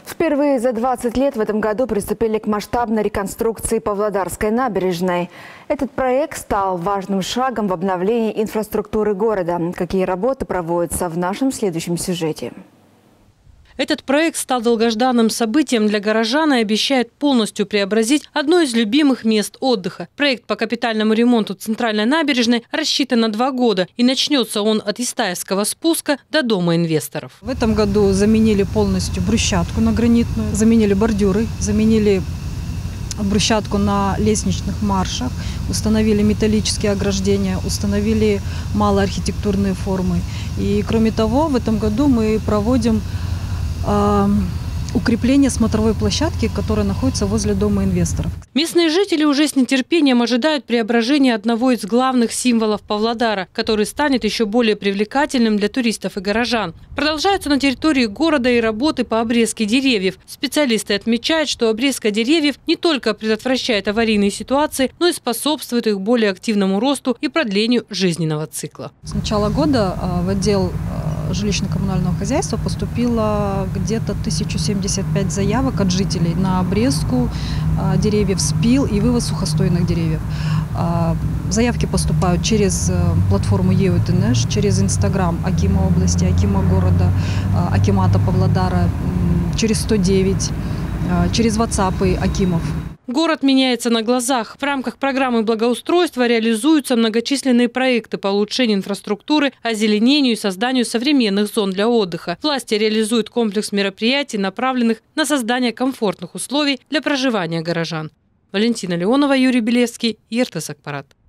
Впервые за 20 лет в этом году приступили к масштабной реконструкции Павлодарской набережной. Этот проект стал важным шагом в обновлении инфраструктуры города. Какие работы проводятся в нашем следующем сюжете? Этот проект стал долгожданным событием для горожан и обещает полностью преобразить одно из любимых мест отдыха. Проект по капитальному ремонту центральной набережной рассчитан на 2 года, и начнется он от Истаевского спуска до Дома инвесторов. В этом году заменили полностью брусчатку на гранитную, заменили бордюры, заменили брусчатку на лестничных маршах, установили металлические ограждения, установили малоархитектурные формы. И кроме того, в этом году мы проводим укрепление смотровой площадки, которая находится возле Дома инвесторов. Местные жители уже с нетерпением ожидают преображения одного из главных символов Павлодара, который станет еще более привлекательным для туристов и горожан. Продолжаются на территории города и работы по обрезке деревьев. Специалисты отмечают, что обрезка деревьев не только предотвращает аварийные ситуации, но и способствует их более активному росту и продлению жизненного цикла. С начала года в отдел жилищно-коммунального хозяйства поступило где-то 1075 заявок от жителей на обрезку деревьев, спил и вывоз сухостойных деревьев. Заявки поступают через платформу ЕУТНЭШ, через Инстаграм Акима области, Акима города, Акимата Павлодара, через 109, через WhatsApp Акимов. Город меняется на глазах. В рамках программы благоустройства реализуются многочисленные проекты по улучшению инфраструктуры, озеленению и созданию современных зон для отдыха. Власти реализуют комплекс мероприятий, направленных на создание комфортных условий для проживания горожан. Валентина Леонова, Юрий Белевский, РТС Акпарат.